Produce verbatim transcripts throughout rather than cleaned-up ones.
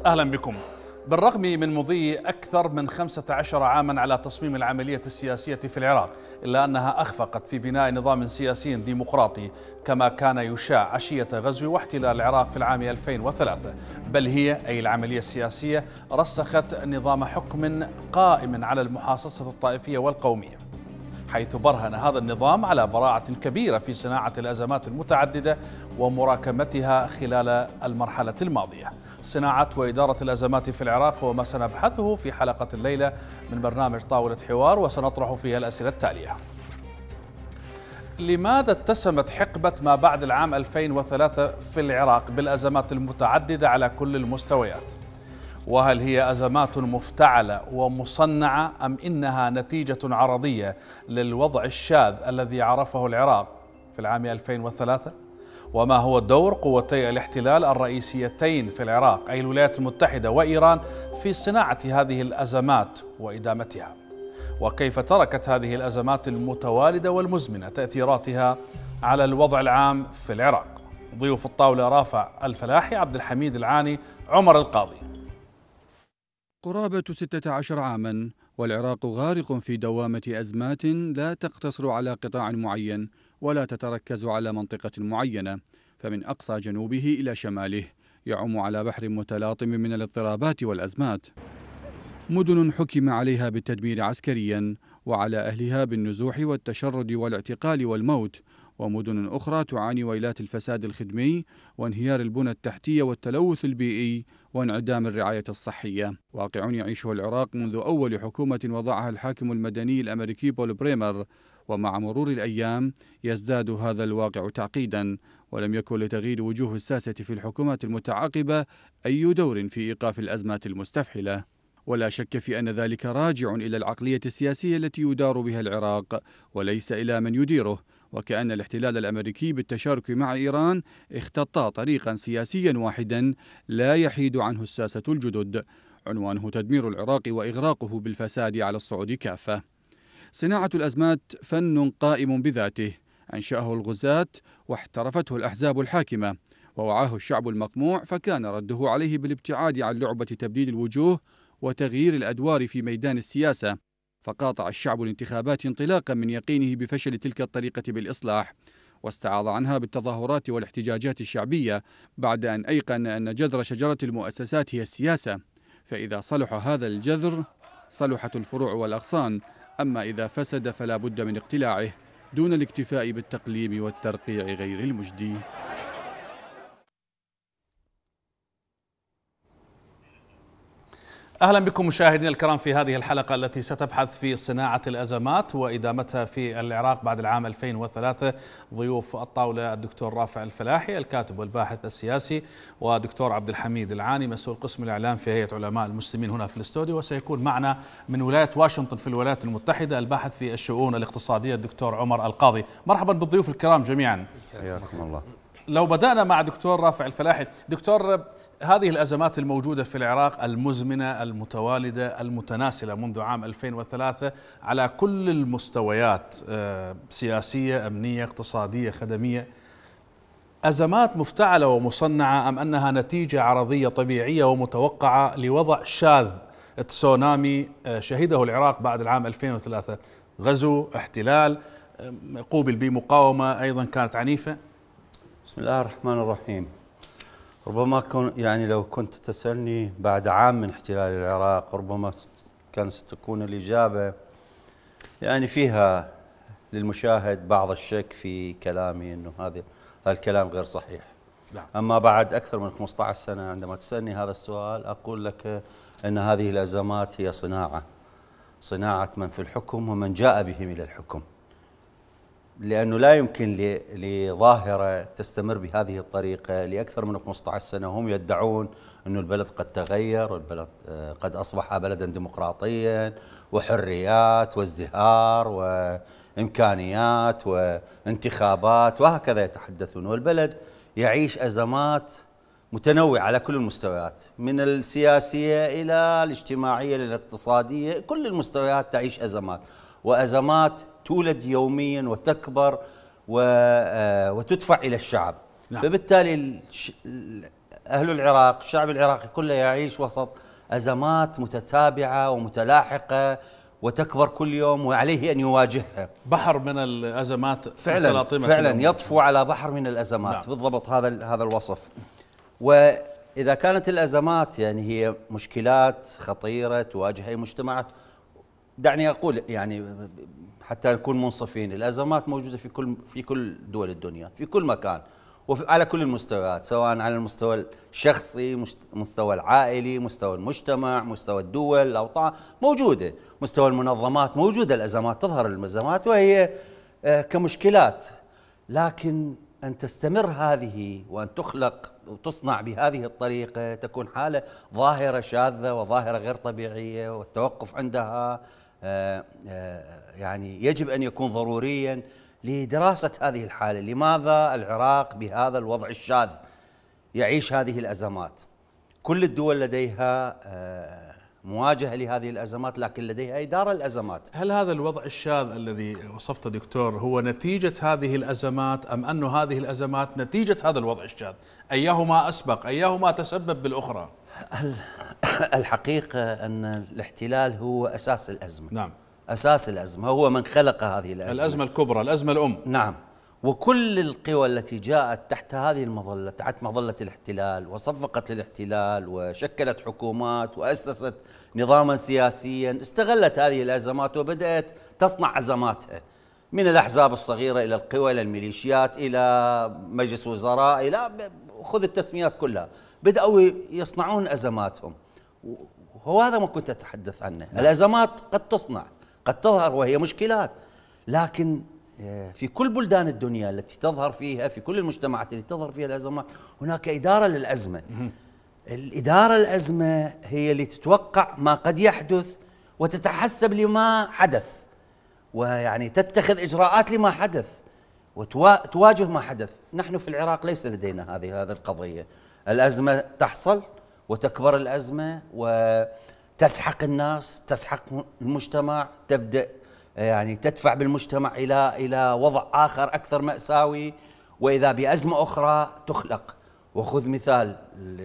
أهلا بكم. بالرغم من مضي أكثر من خمسة عشر عاما على تصميم العملية السياسية في العراق، إلا أنها أخفقت في بناء نظام سياسي ديمقراطي كما كان يشاع عشية غزو واحتلال العراق في العام ألفين وثلاثة، بل هي أي العملية السياسية رسخت نظام حكم قائم على المحاصصة الطائفية والقومية، حيث برهن هذا النظام على براعة كبيرة في صناعة الأزمات المتعددة ومراكمتها خلال المرحلة الماضية. صناعة وإدارة الأزمات في العراق هو ما سنبحثه في حلقة الليلة من برنامج طاولة حوار، وسنطرح فيها الأسئلة التالية: لماذا اتسمت حقبة ما بعد العام ألفين وثلاثة في العراق بالأزمات المتعددة على كل المستويات؟ وهل هي أزمات مفتعلة ومصنعة أم إنها نتيجة عرضية للوضع الشاذ الذي عرفه العراق في العام ألفين وثلاثة؟ وما هو دور قوتي الاحتلال الرئيسيتين في العراق أي الولايات المتحدة وإيران في صناعة هذه الأزمات وإدامتها؟ وكيف تركت هذه الأزمات المتوالدة والمزمنة تأثيراتها على الوضع العام في العراق؟ ضيوف الطاولة: رافع الفلاحي، عبد الحميد العاني، عمر القاضي. قرابة ستة عشر عاما والعراق غارق في دوامة أزمات لا تقتصر على قطاع معين ولا تتركز على منطقة معينة، فمن أقصى جنوبه إلى شماله يعم على بحر متلاطم من الاضطرابات والأزمات. مدن حكم عليها بالتدمير عسكريا وعلى أهلها بالنزوح والتشرد والاعتقال والموت، ومدن أخرى تعاني ويلات الفساد الخدمي وانهيار البنى التحتية والتلوث البيئي وانعدام الرعاية الصحية. واقع يعيشه العراق منذ أول حكومة وضعها الحاكم المدني الأمريكي بول بريمر، ومع مرور الأيام يزداد هذا الواقع تعقيدا، ولم يكن لتغيير وجوه الساسة في الحكومات المتعاقبة أي دور في إيقاف الأزمات المستفحلة. ولا شك في أن ذلك راجع إلى العقلية السياسية التي يدار بها العراق وليس إلى من يديره، وكأن الاحتلال الأمريكي بالتشارك مع إيران اختطى طريقا سياسيا واحدا لا يحيد عنه الساسة الجدد، عنوانه تدمير العراق وإغراقه بالفساد على الصعود كافة. صناعة الأزمات فن قائم بذاته، أنشأه الغزاة واحترفته الأحزاب الحاكمة، ووعاه الشعب المقموع، فكان رده عليه بالابتعاد عن لعبة تبديل الوجوه وتغيير الأدوار في ميدان السياسة، فقاطع الشعب الانتخابات انطلاقا من يقينه بفشل تلك الطريقة بالإصلاح، واستعاض عنها بالتظاهرات والاحتجاجات الشعبية بعد أن أيقن أن جذر شجرة المؤسسات هي السياسة، فإذا صلح هذا الجذر صلحت الفروع والأغصان، أما إذا فسد فلا بد من اقتلاعه دون الاكتفاء بالتقليم والترقيع غير المجدي. أهلا بكم مشاهدينا الكرام في هذه الحلقة التي ستبحث في صناعة الأزمات وإدامتها في العراق بعد العام ألفين وثلاثة. ضيوف الطاولة: الدكتور رافع الفلاحي الكاتب والباحث السياسي، ودكتور عبد الحميد العاني مسؤول قسم الإعلام في هيئة علماء المسلمين هنا في الاستوديو، وسيكون معنا من ولاية واشنطن في الولايات المتحدة الباحث في الشؤون الاقتصادية الدكتور عمر القاضي. مرحبا بالضيوف الكرام جميعا. حياكم الله. لو بدأنا مع دكتور رافع الفلاحي، دكتور، هذه الأزمات الموجودة في العراق المزمنة المتوالدة المتناسلة منذ عام ألفين وثلاثة على كل المستويات، سياسية، أمنية، اقتصادية، خدمية، أزمات مفتعلة ومصنعة أم أنها نتيجة عرضية طبيعية ومتوقعة لوضع شاذ تسونامي شهده العراق بعد العام ألفين وثلاثة؟ غزو، احتلال، قوبل بمقاومة أيضا كانت عنيفة. بسم الله الرحمن الرحيم. ربما كن يعني لو كنت تسألني بعد عام من احتلال العراق ربما كانت ستكون الإجابة يعني فيها للمشاهد بعض الشك في كلامي أنه هذا الكلام غير صحيح. لا. أما بعد أكثر من خمسة عشر سنة عندما تسألني هذا السؤال أقول لك أن هذه الأزمات هي صناعة صناعة من في الحكم ومن جاء بهم إلى الحكم، لأنه لا يمكن لظاهرة تستمر بهذه الطريقة لأكثر من خمسة عشر سنة. هم يدعون أن البلد قد تغير والبلد قد أصبح بلدا ديمقراطيا وحريات وازدهار وإمكانيات وانتخابات وهكذا يتحدثون، والبلد يعيش أزمات متنوعة على كل المستويات، من السياسية إلى الاجتماعية للاقتصادية، كل المستويات تعيش أزمات، وأزمات تولد يوميا وتكبر وتدفع إلى الشعب. نعم. فبالتالي أهل العراق، الشعب العراقي كله يعيش وسط أزمات متتابعة ومتلاحقة وتكبر كل يوم وعليه أن يواجهها. بحر من الأزمات فعلا فعلا يطفو على بحر من الأزمات. نعم. بالضبط هذا هذا الوصف. وإذا كانت الأزمات يعني هي مشكلات خطيرة تواجه أي مجتمع، دعني أقول يعني حتى نكون منصفين، الأزمات موجودة في كل في كل دول الدنيا، في كل مكان وعلى كل المستويات، سواء على المستوى الشخصي، مستوى العائلي، مستوى المجتمع، مستوى الدول، الأوطان، موجودة، مستوى المنظمات، موجودة الأزمات، تظهر الأزمات وهي كمشكلات، لكن أن تستمر هذه وأن تخلق وتصنع بهذه الطريقة تكون حالة ظاهرة شاذة وظاهرة غير طبيعية، والتوقف عندها يعني يجب أن يكون ضروريا لدراسة هذه الحالة. لماذا العراق بهذا الوضع الشاذ يعيش هذه الأزمات؟ كل الدول لديها مواجهة لهذه الأزمات، لكن لديها إدارة الأزمات. هل هذا الوضع الشاذ الذي وصفته دكتور هو نتيجة هذه الأزمات، أم أن هذه الأزمات نتيجة هذا الوضع الشاذ؟ أيهما أسبق؟ أيهما تسبب بالأخرى؟ الحقيقة أن الاحتلال هو أساس الأزمة. نعم، أساس الأزمة، هو من خلق هذه الأزمة، الأزمة الكبرى، الأزمة الأم. نعم. وكل القوى التي جاءت تحت هذه المظلة، تحت مظلة الاحتلال، وصفقت للاحتلال وشكلت حكومات وأسست نظاما سياسيا، استغلت هذه الأزمات وبدأت تصنع أزماتها، من الأحزاب الصغيرة إلى القوى إلى الميليشيات إلى مجلس وزراء إلى خذ التسميات كلها، بدأوا يصنعون أزماتهم. وهذا ما كنت أتحدث عنه. الأزمات قد تصنع، قد تظهر وهي مشكلات، لكن في كل بلدان الدنيا التي تظهر فيها، في كل المجتمعات التي تظهر فيها الأزمات، هناك إدارة للأزمة. الإدارة الأزمة هي اللي تتوقع ما قد يحدث وتتحسب لما حدث، ويعني تتخذ إجراءات لما حدث وتواجه ما حدث. نحن في العراق ليس لدينا هذه هذه القضية. الأزمة تحصل وتكبر الأزمة وتسحق الناس، تسحق المجتمع، تبدأ يعني تدفع بالمجتمع إلى إلى وضع آخر أكثر مأساوي، وإذا بأزمة أخرى تخلق. وخذ مثال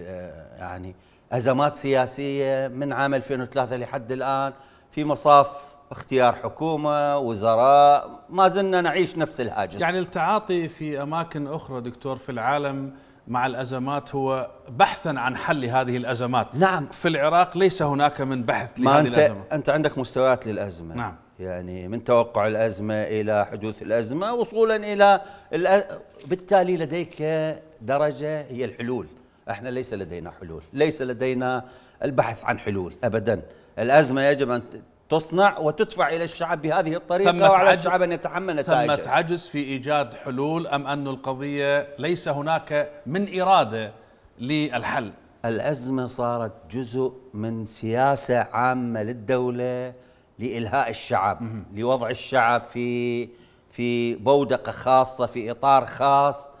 يعني أزمات سياسية من عام ألفين وثلاثة لحد الآن، في مصاف اختيار حكومة، وزراء، ما زلنا نعيش نفس الهاجس. يعني التعاطي في أماكن أخرى دكتور في العالم مع الأزمات هو بحثا عن حل هذه الأزمات. نعم. في العراق ليس هناك من بحث لهذه أنت الأزمات. أنت عندك مستويات للأزمة. نعم. يعني من توقع الأزمة إلى حدوث الأزمة وصولا إلى الأ... بالتالي لديك درجة هي الحلول. احنا ليس لدينا حلول، ليس لدينا البحث عن حلول أبدا. الأزمة يجب أن تصنع وتدفع إلى الشعب بهذه الطريقة، وعلى الشعب أن يتحمل نتائجها. ثمة عجز في إيجاد حلول، أم أن القضية ليس هناك من إرادة للحل؟ الأزمة صارت جزء من سياسة عامة للدولة لإلهاء الشعب، مم. لوضع الشعب في في بودقة خاصة، في إطار خاص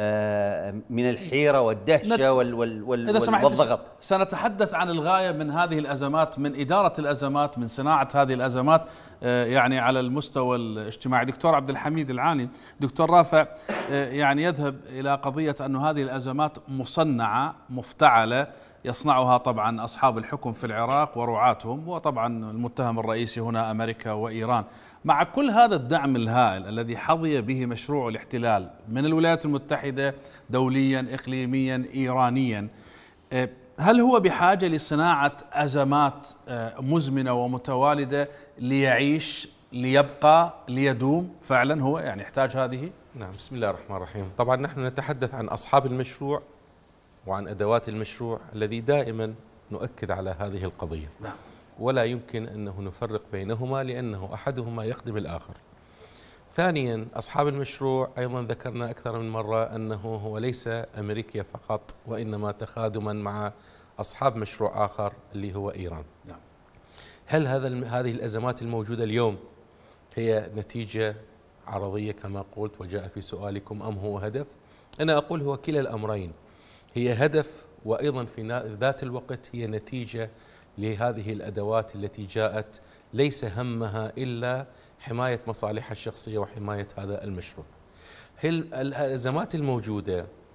من الحيرة والدهشة وال وال وال والضغط. سنتحدث عن الغاية من هذه الأزمات، من إدارة الأزمات، من صناعة هذه الأزمات يعني على المستوى الاجتماعي. دكتور عبد الحميد العاني، دكتور رافع يعني يذهب إلى قضية أن هذه الأزمات مصنعة مفتعلة، يصنعها طبعا أصحاب الحكم في العراق ورعاتهم، وطبعا المتهم الرئيسي هنا أمريكا وإيران. مع كل هذا الدعم الهائل الذي حظي به مشروع الاحتلال من الولايات المتحدة دوليا، إقليميا، إيرانيا، هل هو بحاجة لصناعة أزمات مزمنة ومتوالدة ليعيش، ليبقى، ليدوم؟ فعلا هو يعني يحتاج هذه؟ نعم. بسم الله الرحمن الرحيم. طبعا نحن نتحدث عن أصحاب المشروع وعن أدوات المشروع الذي دائما نؤكد على هذه القضية. نعم. ولا يمكن أنه نفرق بينهما، لأنه أحدهما يخدم الآخر. ثانيا، أصحاب المشروع أيضا ذكرنا أكثر من مرة أنه هو ليس أمريكا فقط، وإنما تخادما مع أصحاب مشروع آخر اللي هو إيران. نعم. هل هذا هذه الأزمات الموجودة اليوم هي نتيجة عرضية كما قلت وجاء في سؤالكم، أم هو هدف؟ أنا أقول هو كلا الأمرين، هي هدف وأيضا في ذات الوقت هي نتيجة لهذه الأدوات التي جاءت ليس همها إلا حماية مصالحها الشخصية وحماية هذا المشروع. هل الأزمات الموجودة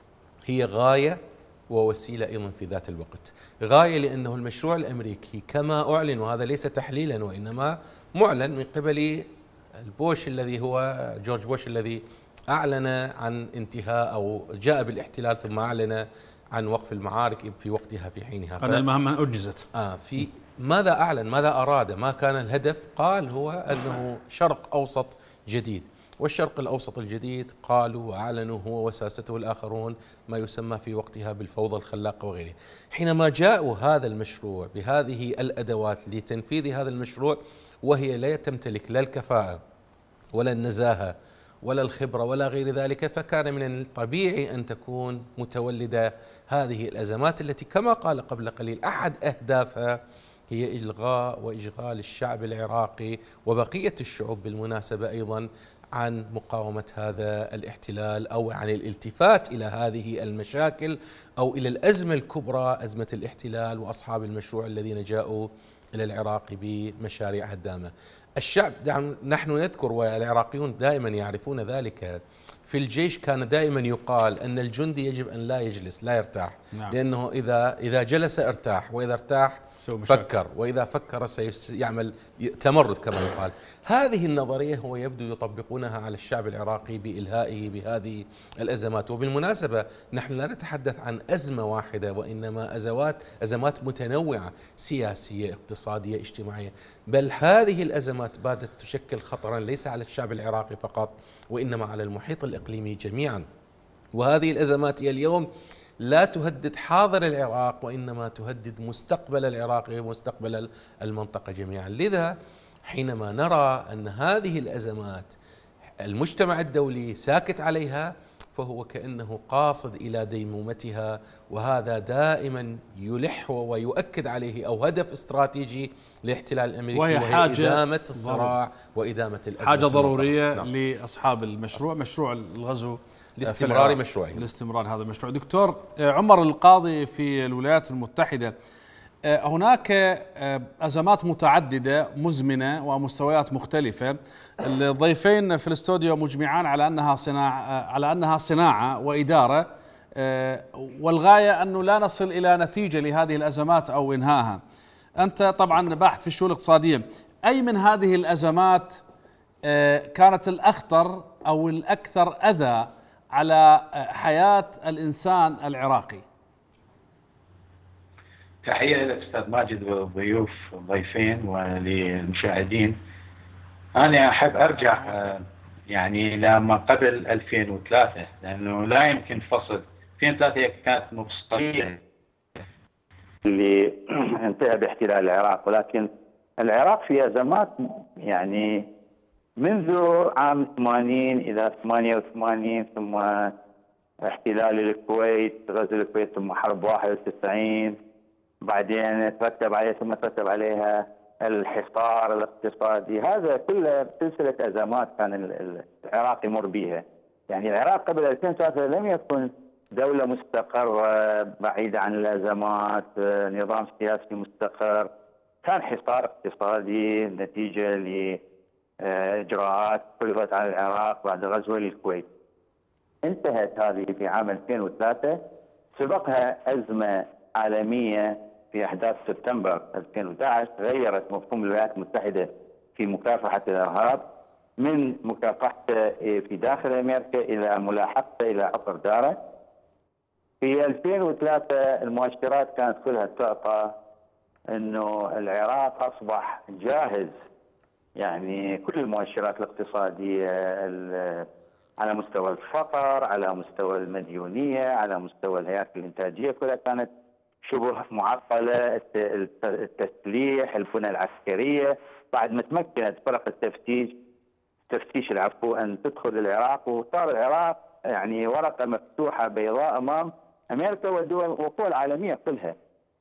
هي غاية ووسيلة أيضا في ذات الوقت. غاية لأنه المشروع الأمريكي كما أعلن، وهذا ليس تحليلا وإنما معلن من قبل البوش الذي هو جورج بوش الذي أعلن عن انتهاء أو جاء بالاحتلال ثم أعلن عن وقف المعارك في وقتها في حينها. أن المهمة أنجزت. آه في ماذا أعلن؟ ماذا أراد؟ ما كان الهدف؟ قال هو أنه شرق أوسط جديد، والشرق الأوسط الجديد قالوا وأعلنوا هو وساسته الآخرون ما يسمى في وقتها بالفوضى الخلاقة وغيره. حينما جاءوا هذا المشروع بهذه الأدوات لتنفيذ هذا المشروع وهي لا تمتلك لا الكفاءة ولا النزاهة ولا الخبرة ولا غير ذلك، فكان من الطبيعي أن تكون متولدة هذه الأزمات التي كما قال قبل قليل أحد أهدافها هي إلغاء وإشغال الشعب العراقي وبقية الشعوب بالمناسبة أيضا عن مقاومة هذا الاحتلال أو عن الالتفات إلى هذه المشاكل أو إلى الأزمة الكبرى، أزمة الاحتلال وأصحاب المشروع الذين جاءوا إلى العراق بمشاريع هدامة. الشعب نحن نذكر والعراقيون دائما يعرفون ذلك، في الجيش كان دائما يقال أن الجندي يجب أن لا يجلس لا يرتاح. نعم. لأنه إذا إذا جلس ارتاح، وإذا ارتاح فكر، وإذا فكر سيعمل تمرد كما يقال. هذه النظرية هو يبدو يطبقونها على الشعب العراقي بإلهائه بهذه الأزمات. وبالمناسبة نحن لا نتحدث عن أزمة واحدة وإنما أزمات أزمات متنوعة سياسية اقتصادية اجتماعية، بل هذه الأزمات باتت تشكل خطرا ليس على الشعب العراقي فقط وإنما على المحيط الإقليمي جميعا. وهذه الأزمات هي اليوم لا تهدد حاضر العراق وإنما تهدد مستقبل العراق ومستقبل المنطقة جميعا. لذا حينما نرى أن هذه الأزمات المجتمع الدولي ساكت عليها فهو كأنه قاصد إلى ديمومتها، وهذا دائما يلح ويؤكد عليه أو هدف استراتيجي لاحتلال الأمريكي، وهي, وهي إدامة الصراع وإدامة الأزمة. حاجة ضرورية نعم. لأصحاب المشروع، مشروع الغزو لاستمرار مشروعه لاستمرار هذا المشروع. دكتور عمر القاضي، في الولايات المتحدة هناك أزمات متعددة مزمنة ومستويات مختلفة. الضيفين في الاستوديو مجمعان على أنها صناعة على أنها صناعة وإدارة، والغاية أنه لا نصل إلى نتيجة لهذه الأزمات أو إنهاها. أنت طبعا باحث في الشؤون الاقتصادية، أي من هذه الأزمات كانت الأخطر أو الأكثر أذى على حياة الإنسان العراقي؟ تحية للأستاذ ماجد والضيوف الضيفين وللمشاهدين. أنا أحب أرجع يعني لما قبل ألفين وثلاثة، لأنه لا يمكن فصل. ألفين وثلاثة كانت مفصلية اللي انتهى باحتلال العراق، ولكن العراق في أزمات يعني منذ عام ثمانين إلى ثمانية وثمانين، ثم احتلال الكويت، غزو الكويت، ثم حرب واحد وتسعين، بعدين ترتب عليه ثم ترتب عليها الحصار الاقتصادي. هذا كله سلسلة أزمات كان العراق يمر بها. يعني العراق قبل ألفين وثلاثة لم يكن دولة مستقرة بعيدة عن الأزمات، نظام سياسي مستقر، كان حصار اقتصادي نتيجة لإجراءات فرضت على العراق بعد غزو للكويت. انتهت هذه في عام ألفين وثلاثة، سبقها أزمة عالمية في أحداث سبتمبر ألفين وأحد عشر غيرت مفهوم الولايات المتحدة في مكافحة الإرهاب من مكافحته في داخل أمريكا إلى ملاحقته إلى عقر داره. في ألفين وثلاثة المؤشرات كانت كلها تعطى أنه العراق أصبح جاهز، يعني كل المؤشرات الاقتصادية على مستوى الفقر، على مستوى المديونية، على مستوى الهياكل الإنتاجية، كلها كانت شبه معطلة. التسليح، البنى العسكرية، بعد ما تمكنت فرق التفتيش تفتيش العفو أن تدخل العراق، وصار العراق يعني ورقة مفتوحة بيضاء أمام أمريكا والدول والقوى العالمية كلها.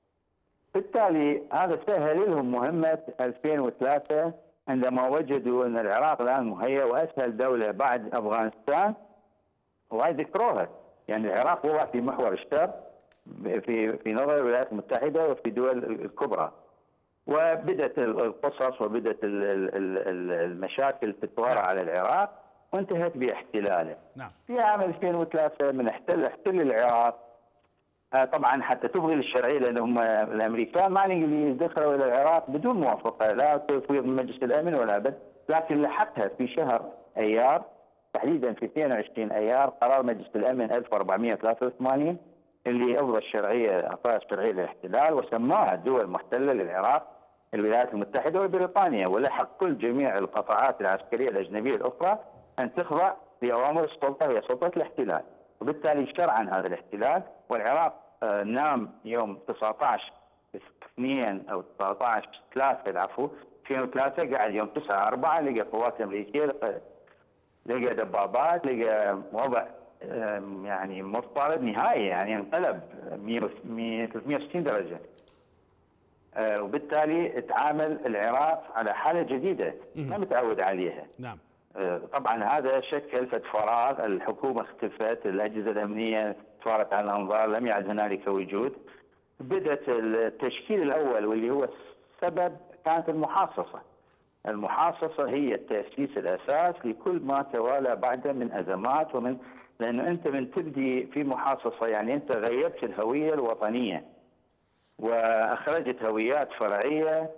بالتالي هذا سهل لهم مهمة ألفين وثلاثة عندما وجدوا أن العراق الآن مهيأ وأسهل دولة بعد أفغانستان، وهي ذكروها. يعني العراق وضع في محور الشر في في نظر الولايات المتحدة وفي دول الكبرى، وبدأت القصص وبدأت المشاكل تتوارى على العراق. وانتهت باحتلاله. نعم. في عام ألفين وثلاثة من احتل احتل العراق، آه طبعا حتى تبغي للشرعيه، لانهم الامريكان مع الانجليز دخلوا الى العراق بدون موافقه لا تفويض من مجلس الامن ولا بد، لكن لحقها في شهر ايار تحديدا في اثنين وعشرين ايار قرار مجلس الامن ألف وأربعمئة وثلاثة وثمانين اللي افضى الشرعيه اعطاها الشرعيه للاحتلال وسماها دول محتله للعراق الولايات المتحده وبريطانيا، ولحق كل جميع القطاعات العسكريه الاجنبيه الاخرى ان تخضع لاوامر السلطه هي سلطه الاحتلال، وبالتالي شرعا هذا الاحتلال. والعراق آه نام يوم تسعة عشر اثنين او تسعة عشر ثلاثة العفو ألفين وثلاثة، قاعد يوم تسعة أربعة لقى قوات امريكيه، لقى دبابات، لقى وضع آه يعني مضطرب نهائي، يعني انقلب ثلاثمئة وستين درجه. آه وبالتالي تعامل العراق على حاله جديده ما متعود عليها. نعم. آه طبعا هذا شكل فد فراغ، الحكومه اختفت، الاجهزه الامنيه توارت عن الانظار، لم يعد هنالك وجود. بدات التشكيل الاول واللي هو السبب كانت المحاصصه. المحاصصه هي تاسيس الاساس لكل ما توالى بعده من ازمات، ومن لانه انت من تبدي في محاصصه يعني انت غيبت الهويه الوطنيه واخرجت هويات فرعيه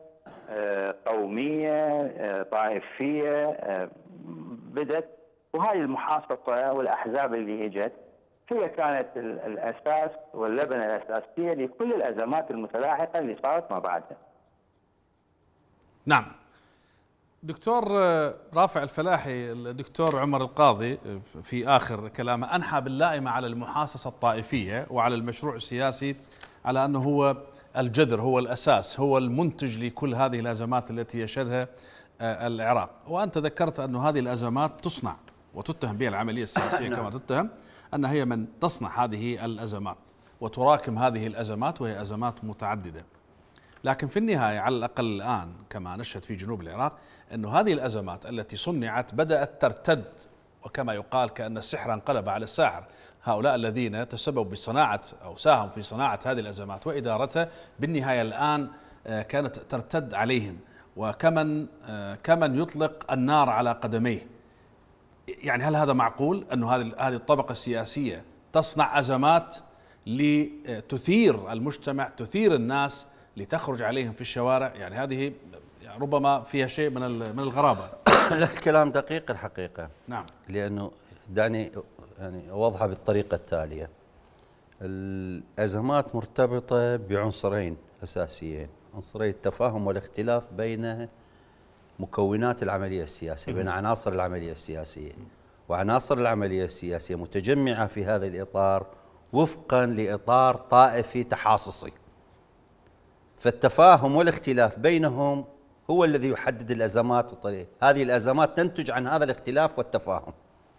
قوميه طائفيه بدت، وهذه المحاصصه والاحزاب اللي اجت هي كانت الاساس واللبنه الاساسيه لكل الازمات المتلاحقه اللي صارت ما بعدها. نعم. دكتور رافع الفلاحي، الدكتور عمر القاضي في آخر كلامه أنحى باللائمة على المحاصصة الطائفية وعلى المشروع السياسي على أنه هو الجذر، هو الأساس، هو المنتج لكل هذه الأزمات التي يشهدها العراق. وأنت ذكرت أن هذه الأزمات تصنع وتتهم بها العملية السياسية كما تتهم أنها هي من تصنع هذه الأزمات وتراكم هذه الأزمات، وهي أزمات متعددة. لكن في النهاية على الأقل الآن كما نشهد في جنوب العراق أن هذه الأزمات التي صنعت بدأت ترتد، وكما يقال كأن السحر انقلب على الساحر. هؤلاء الذين تسببوا بصناعة أو ساهموا في صناعة هذه الأزمات وإدارتها بالنهاية الآن كانت ترتد عليهم، وكمن كمن يطلق النار على قدميه. يعني هل هذا معقول أن هذه هذه الطبقة السياسية تصنع أزمات لتثير المجتمع، تثير الناس لتخرج عليهم في الشوارع؟ يعني هذه ربما فيها شيء من من الغرابة. لا، الكلام دقيق الحقيقة. نعم. لأنه دعني يعني أوضحها بالطريقة التالية. الأزمات مرتبطة بعنصرين أساسيين، عنصري التفاهم والاختلاف بين مكونات العملية السياسية، بين عناصر العملية السياسية. وعناصر العملية السياسية متجمعة في هذا الإطار وفقا لإطار طائفي تحاصصي. فالتفاهم والاختلاف بينهم هو الذي يحدد الأزمات، وطريق هذه الأزمات تنتج عن هذا الاختلاف والتفاهم.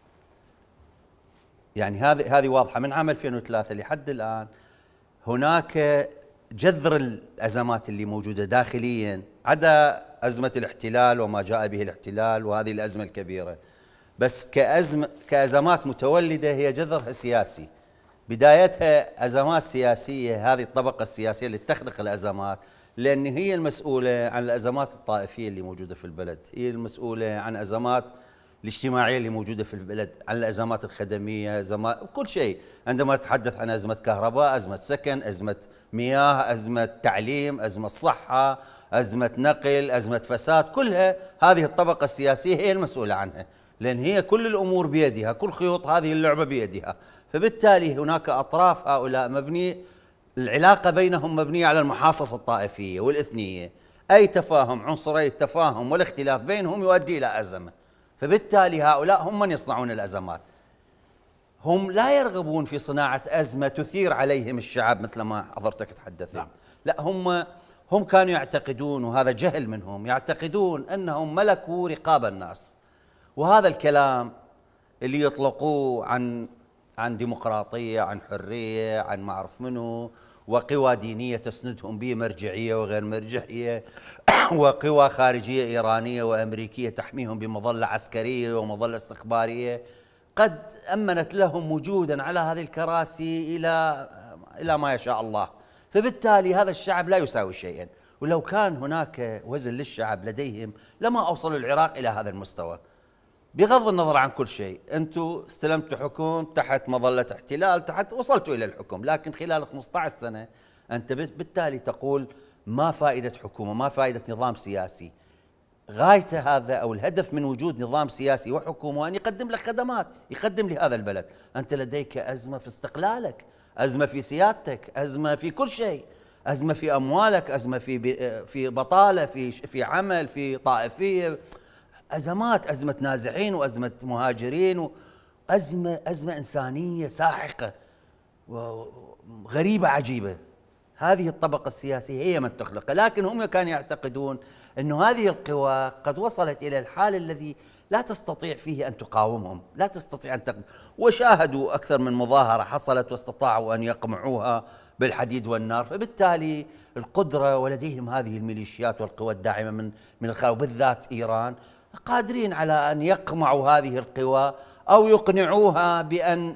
يعني هذه هذه واضحة من عام ألفين وثلاثة لحد الآن. هناك جذر الأزمات اللي موجودة داخليا، عدا أزمة الاحتلال وما جاء به الاحتلال وهذه الأزمة الكبيرة، بس كأزمة كأزمات متولدة هي جذرها سياسي. بدايتها أزمات سياسية، هذه الطبقة السياسية اللي تخلق الأزمات، لأن هي المسؤولة عن الأزمات الطائفية اللي موجودة في البلد، هي المسؤولة عن أزمات الاجتماعية اللي موجودة في البلد، عن الأزمات الخدمية، أزمات كل شيء. عندما تتحدث عن أزمة كهرباء، أزمة سكن، أزمة مياه، أزمة تعليم، أزمة صحة، أزمة نقل، أزمة فساد، كلها هذه الطبقة السياسية هي المسؤولة عنها، لأن هي كل الأمور بيدها، كل خيوط هذه اللعبة بيدها. فبالتالي هناك أطراف هؤلاء مبني العلاقة بينهم مبنية على المحاصصة الطائفية والإثنية. أي تفاهم، عنصري التفاهم والاختلاف بينهم يؤدي إلى أزمة. فبالتالي هؤلاء هم من يصنعون الأزمات. هم لا يرغبون في صناعة أزمة تثير عليهم الشعب مثل ما حضرتك تحدثت. نعم. لا، هم هم كانوا يعتقدون، وهذا جهل منهم، يعتقدون أنهم ملكوا رقاب الناس. وهذا الكلام اللي يطلقوه عن عن ديمقراطية، عن حرية، عن ما أعرف منه، وقوى دينية تسندهم به، مرجعية وغير مرجعية، وقوى خارجية إيرانية وأمريكية تحميهم بمظلة عسكرية ومظلة استخبارية، قد أمنت لهم وجودا على هذه الكراسي إلى إلى ما يشاء الله. فبالتالي هذا الشعب لا يساوي شيئا، ولو كان هناك وزن للشعب لديهم لما أوصلوا العراق إلى هذا المستوى. بغض النظر عن كل شيء، أنتم استلمتوا حكم تحت مظلة احتلال، تحت وصلتوا إلى الحكم، لكن خلال خمسة عشر سنة أنت بالتالي تقول ما فائدة حكومة، ما فائدة نظام سياسي. غايته هذا أو الهدف من وجود نظام سياسي وحكومة أن يقدم لك خدمات، يقدم لهذا البلد. أنت لديك أزمة في استقلالك، أزمة في سيادتك، أزمة في كل شيء، أزمة في أموالك، أزمة في في بطالة، في في عمل، في طائفية، أزمات، أزمة نازحين وأزمة مهاجرين، وأزمة أزمة إنسانية ساحقة وغريبة عجيبة. هذه الطبقة السياسية هي من تخلقها، لكن هم كانوا يعتقدون أن هذه القوى قد وصلت إلى الحال الذي لا تستطيع فيه أن تقاومهم، لا تستطيع أن تقاوم. وشاهدوا أكثر من مظاهرة حصلت واستطاعوا أن يقمعوها بالحديد والنار، فبالتالي القدرة ولديهم هذه الميليشيات والقوى الداعمة من من الخارج بالذات إيران قادرين على أن يقمعوا هذه القوى أو يقنعوها بأن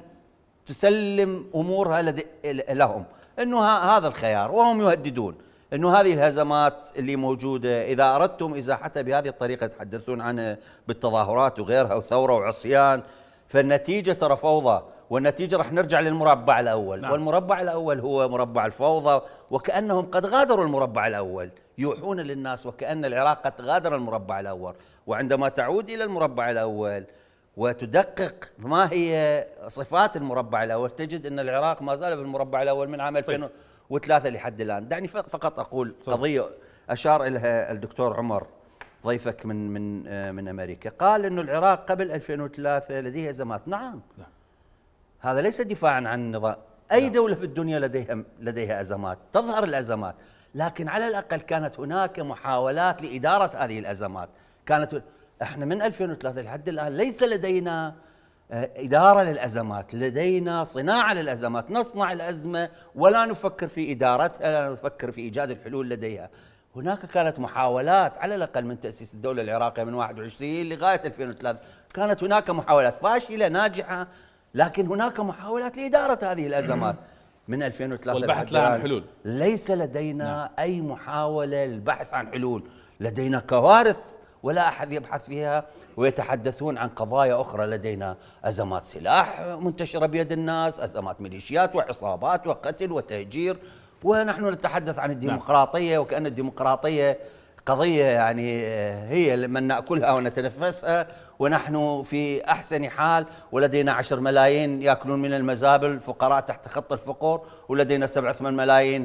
تسلم أمورها لهم، أنه هذا الخيار. وهم يهددون أنه هذه الهزمات اللي موجودة إذا أردتم إزاحتها بهذه الطريقة يتحدثون عنها بالتظاهرات وغيرها وثورة وعصيان، فالنتيجة ترى فوضى، والنتيجة رح نرجع للمربع الأول. نعم. والمربع الأول هو مربع الفوضى، وكأنهم قد غادروا المربع الأول، يوحون للناس وكأن العراق قد غادر المربع الأول. وعندما تعود إلى المربع الأول وتدقق ما هي صفات المربع الأول تجد أن العراق ما زال بالمربع الأول من عام ألفين وثلاثة لحد الآن. دعني فقط أقول قضية أشار إليها الدكتور عمر ضيفك من من من أمريكا، قال أنه العراق قبل ألفين وثلاثة لديه أزمات. نعم، نعم. هذا ليس دفاعا عن النظام، أي نعم. دولة في الدنيا لديها لديها أزمات، تظهر الأزمات، لكن على الأقل كانت هناك محاولات لإدارة هذه الأزمات. كانت احنا من ألفين وثلاثة لحد الآن ليس لدينا إدارة للأزمات، لدينا صناعة للأزمات، نصنع الأزمة ولا نفكر في إدارتها، لا نفكر في إيجاد الحلول لديها. هناك كانت محاولات على الأقل من تأسيس الدولة العراقية من واحد وعشرين لغاية ألفين وثلاثة، كانت هناك محاولات فاشلة ناجحة، لكن هناك محاولات لإدارة هذه الأزمات. من ألفين وثلاثة والبحث عن حلول، ليس لدينا نعم. أي محاولة للبحث عن حلول، لدينا كوارث ولا أحد يبحث فيها، ويتحدثون عن قضايا أخرى. لدينا أزمات سلاح منتشرة بيد الناس، أزمات ميليشيات وعصابات وقتل وتهجير، ونحن نتحدث عن الديمقراطية وكأن الديمقراطية قضية يعني هي من نأكلها ونتنفسها، ونحن في أحسن حال، ولدينا عشر ملايين يأكلون من المزابل فقراء تحت خط الفقر، ولدينا سبعة ثمان ملايين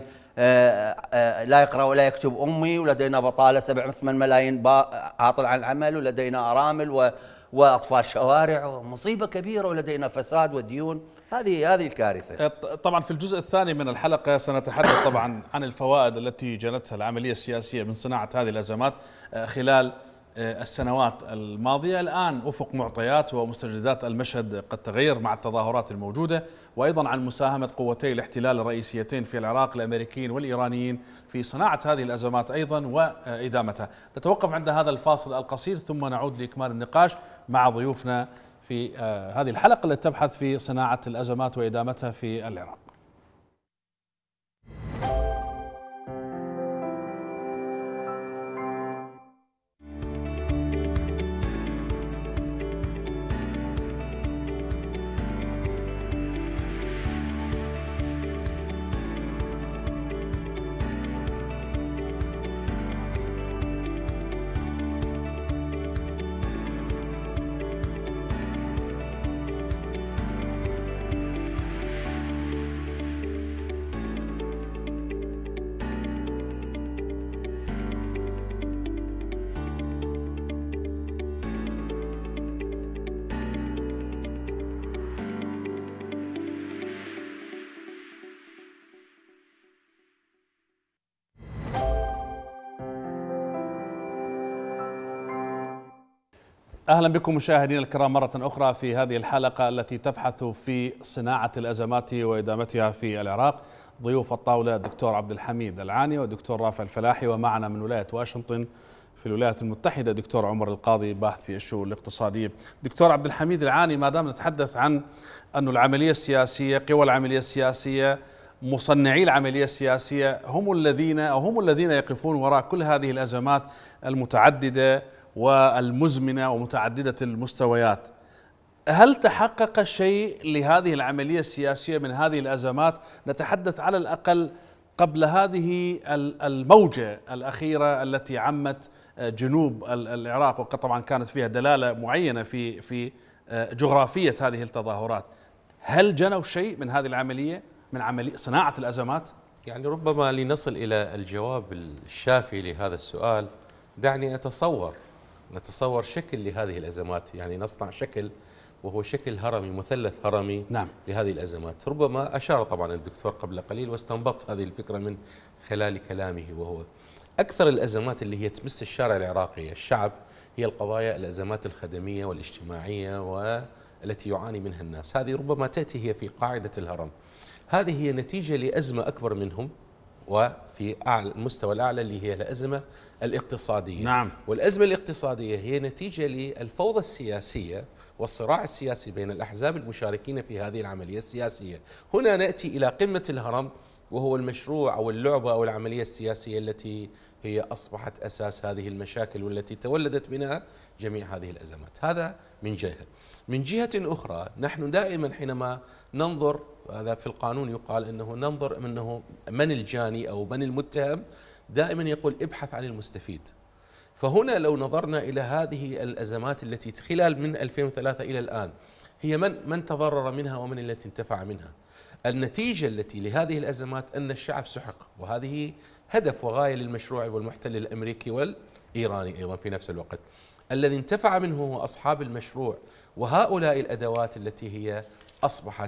لا يقرأ ولا يكتب أمي، ولدينا بطالة سبعة ثمان ملايين عاطل عن العمل، ولدينا أرامل وأطفال شوارع، ومصيبة كبيرة، ولدينا فساد وديون. هذه هذه الكارثة. طبعا في الجزء الثاني من الحلقة سنتحدث طبعا عن الفوائد التي جنتها العملية السياسية من صناعة هذه الأزمات خلال السنوات الماضية. الآن أفق معطيات ومستجدات المشهد قد تغير مع التظاهرات الموجودة، وأيضا عن مساهمة قوتي الاحتلال الرئيسيتين في العراق الأمريكيين والإيرانيين في صناعة هذه الأزمات أيضا وإدامتها. نتوقف عند هذا الفاصل القصير ثم نعود لإكمال النقاش مع ضيوفنا في هذه الحلقة التي تبحث في صناعة الأزمات وإدامتها في العراق. أهلا بكم مشاهدينا الكرام مرة أخرى في هذه الحلقة التي تبحث في صناعة الأزمات وإدامتها في العراق. ضيوف الطاولة الدكتور عبد الحميد العاني والدكتور رافع الفلاحي، ومعنا من ولاية واشنطن في الولايات المتحدة دكتور عمر القاضي باحث في الشؤون الاقتصادية. دكتور عبد الحميد العاني، ما دام نتحدث عن أن العملية السياسية، قوى العملية السياسية، مصنعي العملية السياسية هم الذين أو هم الذين يقفون وراء كل هذه الأزمات المتعددة والمزمنة ومتعددة المستويات. هل تحقق شيء لهذه العملية السياسية من هذه الأزمات؟ نتحدث على الأقل قبل هذه الموجة الأخيرة التي عمت جنوب العراق، وقد طبعا كانت فيها دلالة معينة في في جغرافية هذه التظاهرات. هل جنوا شيء من هذه العملية، من عملية صناعة الأزمات؟ يعني ربما لنصل إلى الجواب الشافي لهذا السؤال دعني أتصور نتصور شكل لهذه الأزمات، يعني نصنع شكل وهو شكل هرمي، مثلث هرمي نعم. لهذه الأزمات. ربما أشار طبعا الدكتور قبل قليل واستنبطت هذه الفكرة من خلال كلامه، وهو أكثر الأزمات اللي هي تمس الشارع العراقي الشعب هي القضايا الأزمات الخدمية والاجتماعية والتي يعاني منها الناس. هذه ربما تأتي هي في قاعدة الهرم. هذه هي نتيجة لأزمة أكبر منهم وفي أعلى المستوى الأعلى اللي هي الأزمة الاقتصادية. نعم. والأزمة الاقتصادية هي نتيجة للفوضى السياسية والصراع السياسي بين الأحزاب المشاركين في هذه العملية السياسية. هنا نأتي إلى قمة الهرم، وهو المشروع أو اللعبة أو العملية السياسية التي هي أصبحت أساس هذه المشاكل والتي تولدت منها جميع هذه الأزمات. هذا من جهة. من جهة أخرى نحن دائما حينما ننظر، هذا في القانون يقال أنه ننظر أنه من الجاني أو من المتهم، دائما يقول ابحث عن المستفيد. فهنا لو نظرنا إلى هذه الأزمات التي خلال من ألفين وثلاثة إلى الآن، هي من من تضرر منها ومن التي انتفع منها. النتيجة التي لهذه الأزمات أن الشعب سحق، وهذه هدف وغاية للمشروع والمحتل الأمريكي والإيراني أيضا في نفس الوقت. الذي انتفع منه هو أصحاب المشروع، وهؤلاء الأدوات التي هي أصبحت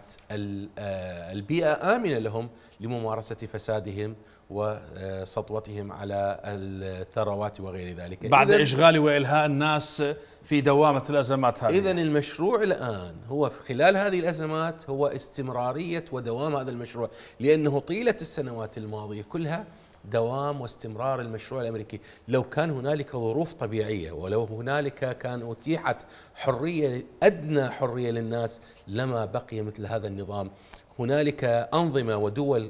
البيئة آمنة لهم لممارسة فسادهم وسطوتهم على الثروات وغير ذلك بعد إشغال وإلهاء الناس في دوامة الأزمات هذه. إذن المشروع الآن هو خلال هذه الأزمات هو استمرارية ودوام هذا المشروع، لأنه طيلة السنوات الماضية كلها دوام واستمرار المشروع الأمريكي. لو كان هنالك ظروف طبيعية ولو هنالك كان أتيحت حرية، أدنى حرية للناس، لما بقي مثل هذا النظام. هنالك أنظمة ودول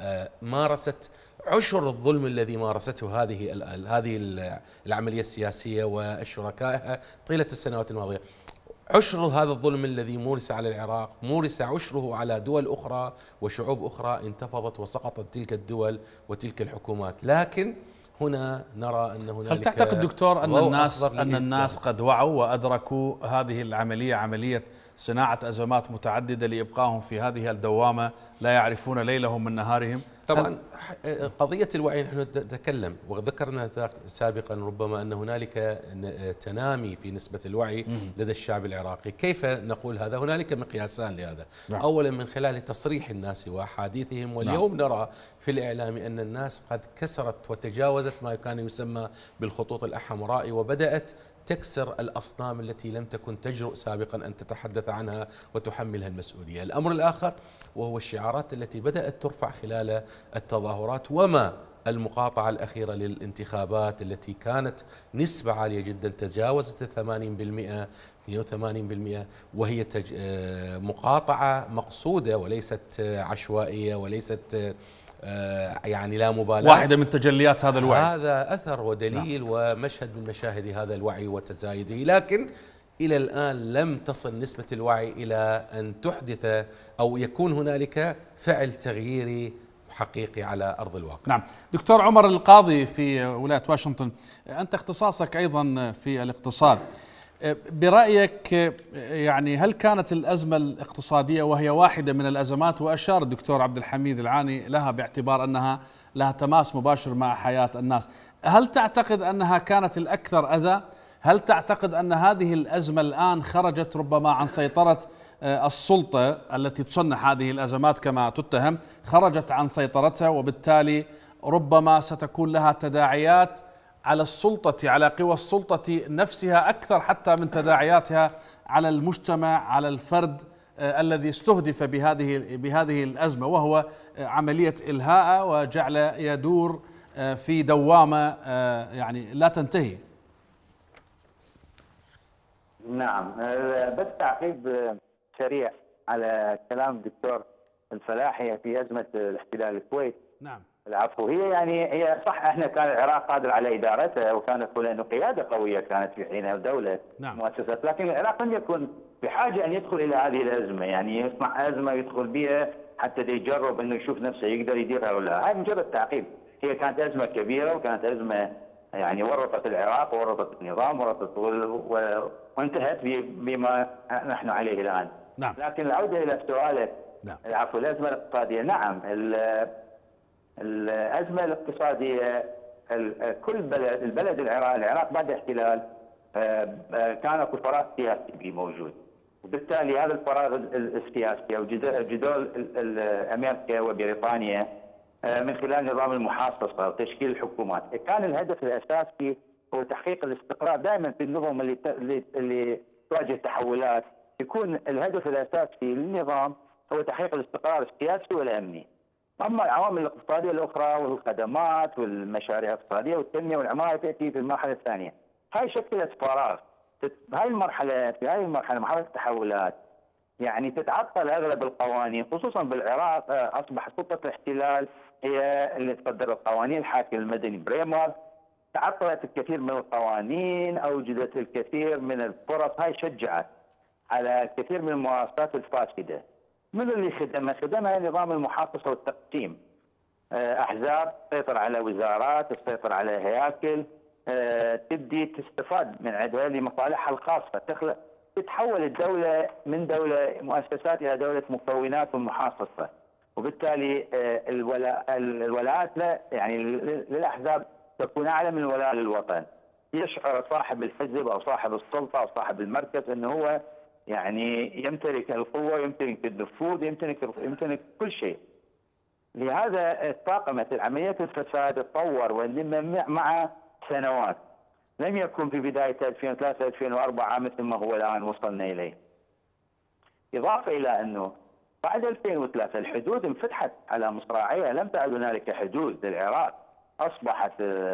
مارست عشر الظلم الذي مارسته هذه هذه العملية السياسية وشركائها طيلة السنوات الماضية. عشر هذا الظلم الذي مورس على العراق مورس عشره على دول أخرى وشعوب أخرى انتفضت وسقطت تلك الدول وتلك الحكومات. لكن هنا نرى أن هنالك، هل تعتقد دكتور أن الناس أن الناس قد وعوا وأدركوا هذه العملية عملية صناعة أزمات متعددة لإبقائهم في هذه الدوامة لا يعرفون ليلهم من نهارهم؟ طبعا قضية الوعي نحن نتكلم وذكرنا سابقا ربما أن هنالك تنامي في نسبة الوعي لدى الشعب العراقي. كيف نقول هذا؟ هنالك مقياسان لهذا. نعم. أولا من خلال تصريح الناس وأحاديثهم، واليوم نعم. نرى في الإعلام أن الناس قد كسرت وتجاوزت ما كان يسمى بالخطوط الحمراء، وبدأت تكسر الأصنام التي لم تكن تجرؤ سابقا أن تتحدث عنها وتحملها المسؤولية. الأمر الآخر وهو الشعارات التي بدأت ترفع خلال التظاهرات وما المقاطعة الأخيرة للانتخابات التي كانت نسبة عالية جدا تجاوزت الثمانين بالمئة اثنين وثمانين بالمئة، وهي تج... مقاطعة مقصودة وليست عشوائية وليست يعني لا مبالاة. واحدة من تجليات هذا الوعي. هذا أثر ودليل نعم. ومشهد من مشاهد هذا الوعي وتزايده. لكن إلى الآن لم تصل نسبة الوعي إلى أن تحدث أو يكون هنالك فعل تغييري حقيقي على أرض الواقع. نعم. دكتور عمر القاضي في ولاية واشنطن، أنت اختصاصك أيضا في الاقتصاد، برأيك يعني هل كانت الأزمة الاقتصادية وهي واحدة من الأزمات، وأشار الدكتور عبد الحميد العاني لها باعتبار أنها لها تماس مباشر مع حياة الناس، هل تعتقد أنها كانت الأكثر أذى؟ هل تعتقد أن هذه الأزمة الآن خرجت ربما عن سيطرة السلطة التي تصنع هذه الأزمات كما تتهم، خرجت عن سيطرتها، وبالتالي ربما ستكون لها تداعيات على السلطة، على قوى السلطة نفسها أكثر حتى من تداعياتها على المجتمع، على الفرد الذي استهدف بهذه بهذه الأزمة، وهو عملية إلهاء وجعل يدور في دوامة يعني لا تنتهي؟ نعم، بس تعقيب سريع على كلام الدكتور الفلاحي في أزمة الاحتلال الكويت. نعم. العفو. هي يعني هي صح، احنا كان العراق قادر على ادارتها، وكانت لانه قياده قويه كانت في حينها ودوله نعم. مؤسسات، لكن العراق لم يكن بحاجه ان يدخل الى هذه الازمه، يعني يصنع ازمه يدخل بها حتى يجرب انه يشوف نفسه يقدر يديرها ولا لا. هاي مجرد تعقيب. هي كانت ازمه كبيره، وكانت ازمه يعني ورطت العراق ورطت النظام ورطت و... وانتهت بما نحن عليه الان. نعم. لكن العوده الى سؤالك. نعم. العفو. الازمه الاقتصاديه، نعم الازمه الاقتصاديه كل بلد البلد العراق العراق بعد احتلال كان اكو فراغ سياسي به موجود، وبالتالي هذا الفراغ السياسي او جدول امريكا وبريطانيا من خلال نظام المحاصصه وتشكيل الحكومات، كان الهدف الاساسي هو تحقيق الاستقرار. دائما في النظم اللي اللي تواجه تحولات يكون الهدف الاساسي للنظام هو تحقيق الاستقرار السياسي والامني. اما العوامل الاقتصاديه الاخرى والخدمات والمشاريع الاقتصاديه والتنميه والعماله تاتي في المرحله الثانيه. هاي شكلت فراغ. هاي المرحله في هاي المرحله مرحله التحولات يعني تتعطل اغلب القوانين، خصوصا بالعراق اصبح سلطه الاحتلال هي اللي تصدر القوانين. الحاكم المدني بريمر تعطلت الكثير من القوانين، اوجدت الكثير من الفرص. هاي شجعت على الكثير من الممارسات الفاسده. من اللي خدمها؟ خدمها نظام المحاصصه والتقسيم. احزاب تسيطر على وزارات، تسيطر على هياكل، تبدي تستفاد من عندها لمصالحها الخاصه، تخلق تتحول الدوله من دوله مؤسسات الى دوله مكونات ومحاصصه، وبالتالي الولاء الولاءات لا يعني للاحزاب تكون اعلى من الولاء للوطن. يشعر صاحب الحزب او صاحب السلطه او صاحب المركز انه هو يعني يمتلك القوه، يمتلك النفوذ، يمتلك يمتلك كل شيء. لهذا تفاقمت العمليات الفساد، تطور ونمى مع سنوات. لم يكن في بدايه ألفين وثلاثة ألفين وأربعة مثل ما هو الان وصلنا اليه. اضافه الى انه بعد ألفين وثلاثة الحدود انفتحت على مصراعيها، لم تعد هنالك حدود للعراق، اصبحت